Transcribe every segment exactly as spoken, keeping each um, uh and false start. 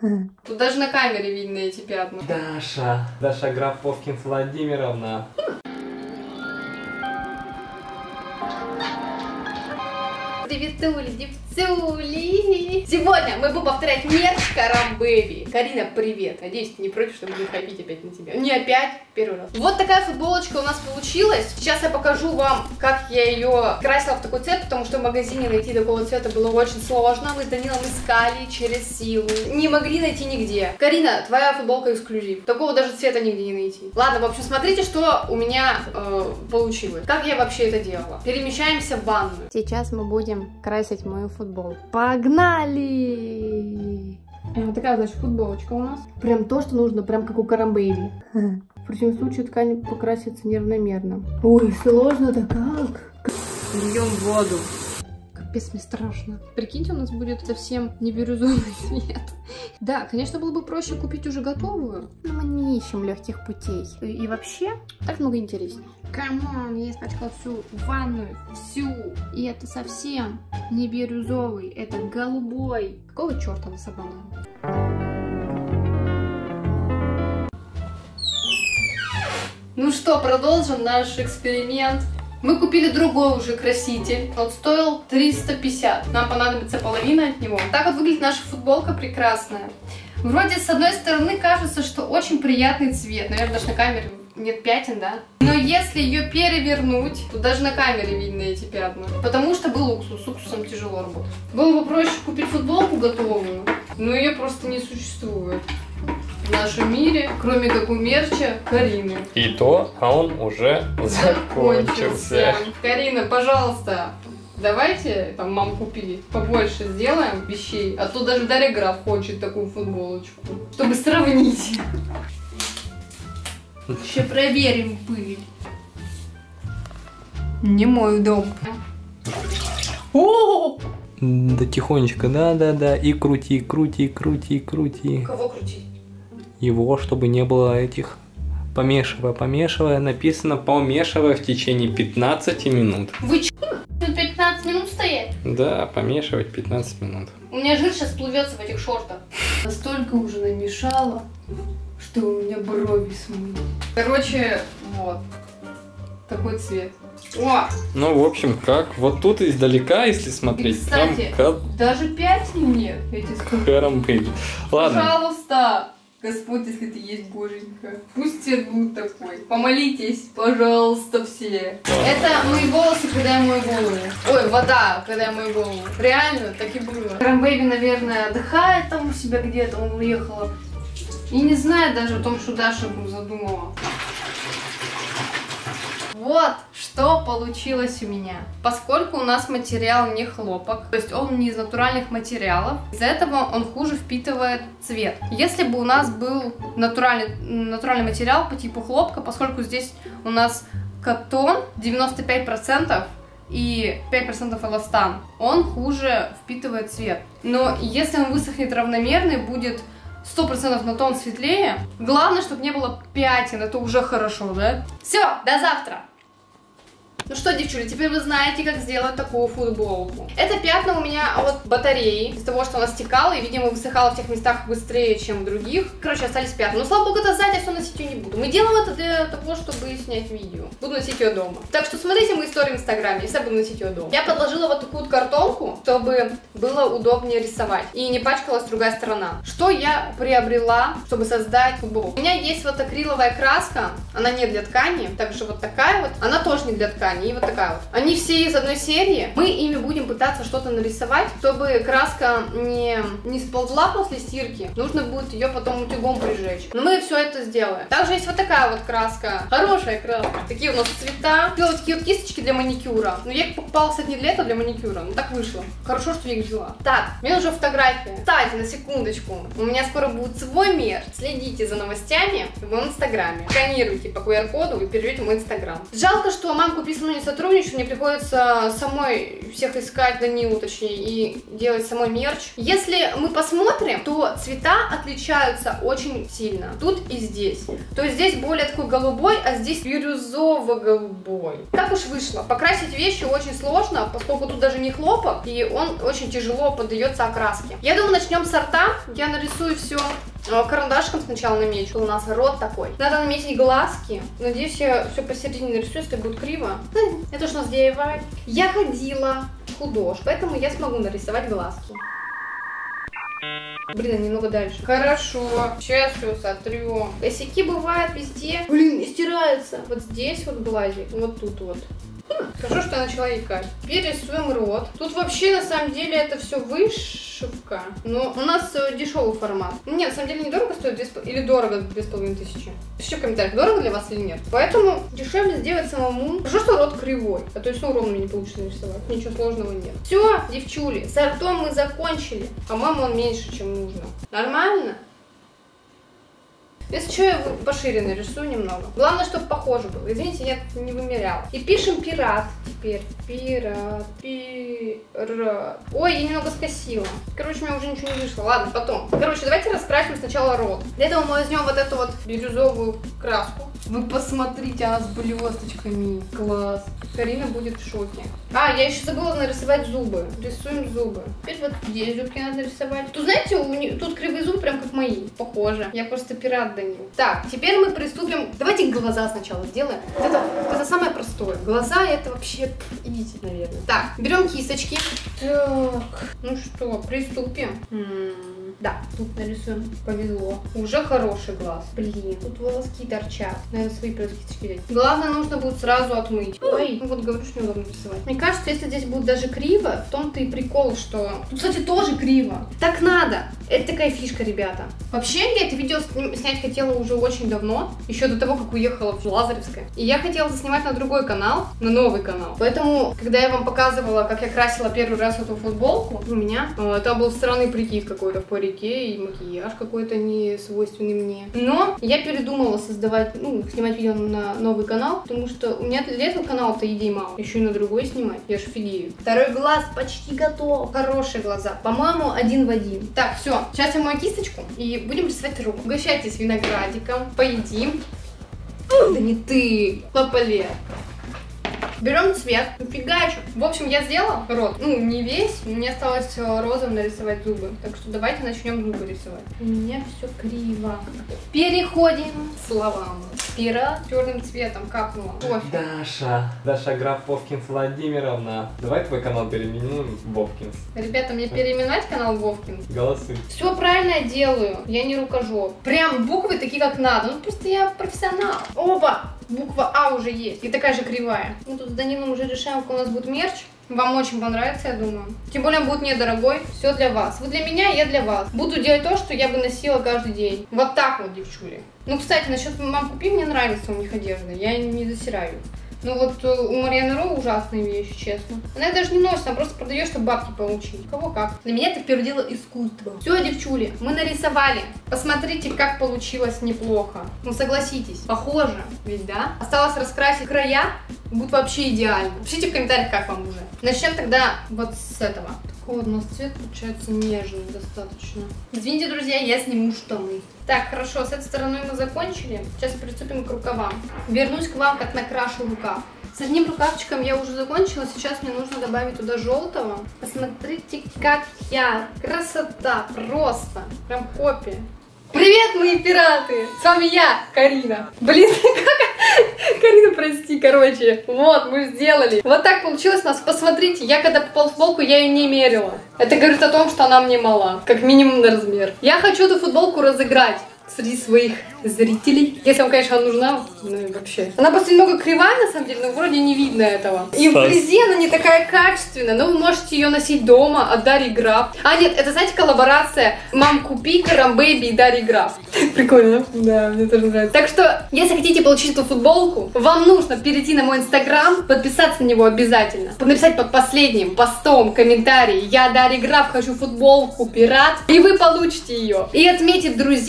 Тут даже на камере видно эти пятна. Даша, Даша Графовкин Владимировна. Приветули, девцули! Сегодня мы будем повторять мерч Карам Бэби. Карина, привет! Надеюсь, ты не против, чтобы не ходить опять на тебя. Не опять, первый раз. Вот такая футболочка у нас получилась. Сейчас я покажу вам, как я ее красила в такой цвет, потому что в магазине найти такого цвета было очень сложно. Мы с Данилом искали через силу. Не могли найти нигде. Карина, твоя футболка эксклюзив. Такого даже цвета нигде не найти. Ладно, в общем, смотрите, что у меня э, получилось. Как я вообще это делала. Перемещаемся в ванную. Сейчас мы будем красить мою футболку. Погнали! Вот такая, значит, футболочка у нас. Прям то, что нужно, прям как у Карам Бэби. В противном случае ткань покрасится неравномерно. Ой, сложно-то как? Льем воду. Капец, мне страшно. Прикиньте, у нас будет совсем не бирюзовый цвет. Да, конечно, было бы проще купить уже готовую, но мы не ищем легких путей. И, и вообще, так много интереснее. Камон, я испачкала всю ванную, всю. И это совсем не бирюзовый, это голубой. Какого черта вы собрали? Ну что, продолжим наш эксперимент. Мы купили другой уже краситель. Он стоил триста пятьдесят. Нам понадобится половина от него. Так вот выглядит наша футболка прекрасная. Вроде с одной стороны кажется, что очень приятный цвет. Наверное, даже на камере нет пятен, да? Но если ее перевернуть, то даже на камере видно эти пятна. Потому что был уксус. С уксусом тяжело работать. Было бы проще купить футболку готовую, но ее просто не существует в нашем мире, кроме как у мерча Карины. И то, а он уже закончился. Карина, пожалуйста, давайте, там, мам, купи, побольше сделаем вещей, а то даже Дарья Граф хочет такую футболочку, чтобы сравнить. Еще проверим пыль. Не мой дом. О! Да тихонечко, да-да-да, и крути, крути, крути, крути. Кого крутить? Его, чтобы не было этих. Помешивая, помешивая, написано помешивая в течение пятнадцати минут. Вы че? Тут пятнадцать минут стоять? Да, помешивать пятнадцать минут. У меня жир сейчас плывется в этих шортах. Настолько уже намешала, что у меня брови смыли. Короче, вот. Такой цвет. О! Ну, в общем, как? Вот тут издалека, если смотреть, И, кстати, там даже пятен нет. Эти Карам Бэби. Ладно. Пожалуйста, Господь, если ты есть, Боженька, пусть цвет будет такой. Помолитесь, пожалуйста, все. Это мои волосы, когда я мою голову. Ой, вода, когда я мою голову. Реально, так и было. Карам Бэби, наверное, отдыхает там у себя где-то, он уехала. И не знает даже о том, что Даша задумала. Вот что получилось у меня. Поскольку у нас материал не хлопок, то есть он не из натуральных материалов, из-за этого он хуже впитывает цвет. Если бы у нас был натуральный, натуральный материал по типу хлопка, поскольку здесь у нас катон девяносто пять процентов и пять процентов эластан, он хуже впитывает цвет. Но если он высохнет равномерно и будет сто процентов на тон светлее, главное, чтобы не было пятен, это уже хорошо, да? Все, до завтра! Ну что, девчули, теперь вы знаете, как сделать такую футболку. Это пятна у меня от батареи, из-за того, что она стекала и, видимо, высыхала в тех местах быстрее, чем в других. Короче, остались пятна. Но, слава богу, это сзади, я все носить ее не буду. Мы делаем это для того, чтобы снять видео. Буду носить ее дома. Так что смотрите мои истории в Инстаграме, если я буду носить ее дома. Я подложила вот такую вот картонку, чтобы было удобнее рисовать и не пачкалась другая сторона. Что я приобрела, чтобы создать футболку? У меня есть вот акриловая краска, она не для ткани, также вот такая вот, она тоже не для ткани. И вот такая вот. Они все из одной серии. Мы ими будем пытаться что-то нарисовать, чтобы краска не, не сползла после стирки. Нужно будет ее потом утюгом прижечь. Но мы все это сделаем. Также есть вот такая вот краска. Хорошая краска. Такие у нас цвета. Делать такие вот кисточки для маникюра. Но я их покупала, кстати, не для этого, для маникюра. Но так вышло. Хорошо, что я их взяла. Так, мне нужна фотография. Кстати, на секундочку. У меня скоро будет свой мерч. Следите за новостями в моем инстаграме. Сканируйте по ку ар коду и перейдете в мой инстаграм. Жалко, что мамку писала со мной не сотрудничают, мне приходится самой всех искать, Данилу точнее, и делать самой мерч. Если мы посмотрим, то цвета отличаются очень сильно. Тут и здесь. То есть здесь более такой голубой, а здесь бирюзово-голубой. Так уж вышло. Покрасить вещи очень сложно, поскольку тут даже не хлопок, и он очень тяжело поддается окраске. Я думаю, начнем с рта. Я нарисую все карандашком сначала намечу. У нас рот такой. Надо наметить глазки. Надеюсь, я все посередине нарисую, если будет криво. Это уж у нас ди ай вай. Я ходила худож, поэтому я смогу нарисовать глазки. Блин, немного дальше. Хорошо. Сейчас все сотрем. Косяки бывают везде. Блин, не стирается. Вот здесь вот глазик. Вот тут вот. Хорошо, что я начала икать. Теперь рисуем рот. Тут вообще, на самом деле, это все вышивка. Но у нас дешевый формат. Нет, на самом деле, недорого стоит две, или дорого две с половиной тысячи. Пишите в комментариях, дорого для вас или нет. Поэтому дешевле сделать самому. Хорошо, что рот кривой. А то есть, ну, ровно мне не получится нарисовать. Ничего сложного нет. Все, девчули, с ртом мы закончили. По-моему, он меньше, чем нужно. Нормально? Если что, я пошире нарисую немного. Главное, чтобы похоже было. Извините, я не вымеряла. И пишем пират теперь. Пират, пират. Ой, я немного скосила. Короче, у меня уже ничего не вышло. Ладно, потом. Короче, давайте раскрасим сначала рот. Для этого мы возьмем вот эту вот бирюзовую краску. Вы посмотрите, она с блесточками. Класс. Карина будет в шоке. А, я еще забыла нарисовать зубы. Рисуем зубы. Теперь вот здесь зубки надо рисовать. Тут, знаете, у не... тут кривые зубы прям как мои. Похоже. Я просто пират, Данил. Так, теперь мы приступим. Давайте глаза сначала сделаем. Это, это самое простое. Глаза это вообще... Идите, наверное. Так, берем кисточки. Так, ну что, приступим. М-м, да, тут нарисуем. Повезло. Уже хороший глаз. Блин, тут волоски торчат. Наверное, свои просто кисточки взять. Главное, нужно будет сразу отмыть. Ой, ну вот говорю, что неудобно рисовать. Мне кажется, если здесь будет даже криво, в том-то и прикол, что... Тут, кстати, тоже криво. Так надо. Это такая фишка, ребята. Вообще, я это видео снять хотела уже очень давно, еще до того, как уехала в Лазаревское. И я хотела заснимать на другой канал, на новый канал. Поэтому, когда я вам показывала, как я красила первый раз эту футболку, у меня э, там был странный прикид какой-то в парике и макияж какой-то не свойственный мне. Но я передумала создавать, ну, снимать видео на новый канал, потому что у меня для этого канала-то идей мало. Еще и на другой снимать, я ж офигею. Второй глаз почти готов. Хорошие глаза. По-моему, один в один. Так, все. Сейчас я мою кисточку и будем рисовать руку. Угощайтесь виноградиком, поедим. Да не ты, лапале. Берем цвет, фигачу. В общем, я сделала рот. Ну, не весь, мне осталось розовым нарисовать зубы. Так что давайте начнем зубы рисовать. У меня все криво. Переходим к словам. Пират черным цветом капнула. Кофе. Даша, Даша граф Вовкинс Владимировна. Давай твой канал переименуем в Вовкинс. Ребята, мне переименовать канал Вовкинс? Голосуй. Все правильно я делаю. Я не рукожоп. Прям буквы такие, как надо. Ну, просто я профессионал. Оба! Буква А уже есть. И такая же кривая. Мы тут с Данилом уже решаем, какой у нас будет мерч. Вам очень понравится, я думаю. Тем более он будет недорогой. Все для вас. Вы для меня, я для вас. Буду делать то, что я бы носила каждый день. Вот так вот, девчули. Ну, кстати, насчет «Мам, купи», мне нравится у них одежда. Я не засираю. Ну вот у Марьяны Ро ужасные вещи, честно. Она их даже не носит, она просто продает, чтобы бабки получить. Кого как. Для меня это первое дело искусство. Все, девчули, мы нарисовали. Посмотрите, как получилось неплохо. Ну согласитесь, похоже, ведь да? Осталось раскрасить края, будет вообще идеально. Пишите в комментариях, как вам уже. Начнем тогда вот с этого. Такой вот у нас цвет получается нежный достаточно. Извините, друзья, я сниму штаны. Так, хорошо, с этой стороной мы закончили. Сейчас приступим к рукавам. Вернусь к вам, как накрашу рукав. С одним рукавчиком я уже закончила. Сейчас мне нужно добавить туда желтого. Посмотрите, как я. Красота, просто. Прям копия. Привет, мои пираты! С вами я, Карина. Блин, как... Карина, прости, короче. Вот, мы сделали. Вот так получилось у нас. Посмотрите, я когда попала в футболку, я ее не мерила. Это говорит о том, что она мне мала. Как минимум на размер. Я хочу эту футболку разыграть среди своих зрителей. Если вам, конечно, она нужна, ну и вообще. Она просто немного кривая, на самом деле, но вроде не видно этого. И вблизи она не такая качественная, но вы можете ее носить дома от Дарьи Граф. А, нет, это, знаете, коллаборация «Мам, купи», «Карам Бэйби» и Дарьи Граф. Прикольно, да? Да, мне тоже нравится. Так что, если хотите получить эту футболку, вам нужно перейти на мой инстаграм, подписаться на него обязательно, написать под последним постом комментарий «Я, Дарья Граф, хочу футболку, пират», и вы получите ее. И отметить друзей нужно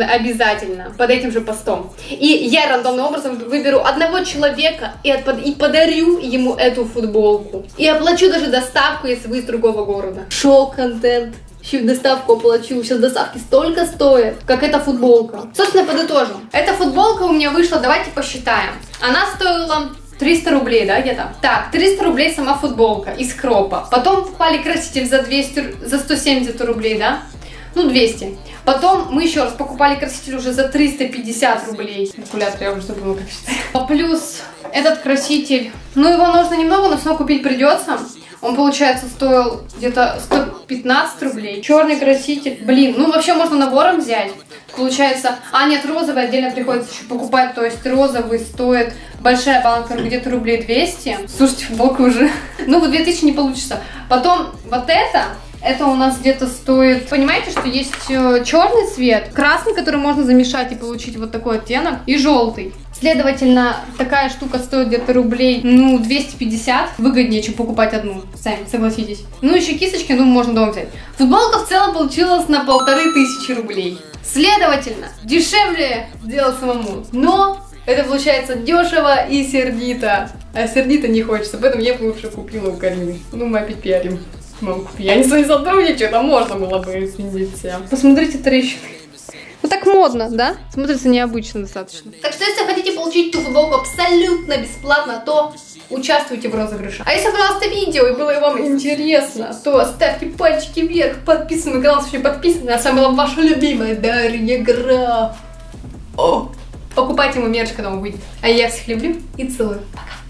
обязательно под этим же постом. И я рандомным образом выберу одного человека и, отпод... и подарю ему эту футболку. И оплачу даже доставку, если вы из другого города. Шоу-контент. Еще доставку оплачу. Сейчас доставки столько стоят, как эта футболка. Собственно, подытожим. Эта футболка у меня вышла, давайте посчитаем. Она стоила триста рублей, да, где-то? Так, триста рублей сама футболка из кропа. Потом покупали краситель за двести, за сто семьдесят рублей, да? Ну, двести. Потом мы еще раз покупали краситель уже за триста пятьдесят рублей. Калькулятор, я уже забыла, как считать. Плюс этот краситель. Ну, его нужно немного, но снова купить придется. Он, получается, стоил где-то сто пятнадцать рублей. Черный краситель. Блин, ну вообще можно набором взять. Получается, а нет, розовый отдельно приходится еще покупать. То есть розовый стоит, большая банка где-то рублей двести. Слушайте, футболка уже. Ну, вот две тысячи не получится. Потом вот это. Это у нас где-то стоит... Понимаете, что есть черный цвет, красный, который можно замешать и получить вот такой оттенок, и желтый. Следовательно, такая штука стоит где-то рублей, ну, двести пятьдесят. Выгоднее, чем покупать одну, сами, согласитесь. Ну, еще кисточки, ну, можно дома взять. Футболка в целом получилась на полторы тысячи рублей. Следовательно, дешевле сделать самому, но... Это получается дешево и сердито. А сердито не хочется, поэтому я бы лучше купила у Карины. Ну, мы опять пиарим. Мамку, я не свои сотрудничаю, там можно было бы изменить все. Посмотрите трещины. Ну так модно, да? Смотрится необычно достаточно. Так что если хотите получить ту футболку абсолютно бесплатно, то участвуйте в розыгрыше. А если понравилось это видео и было вам интересно, то ставьте пальчики вверх, подписывайтесь на канал, если подписаны. А с вами была ваша любимая Дарья Граф. О! Покупайте ему мерч, когда он выйдет. А я всех люблю и целую. Пока.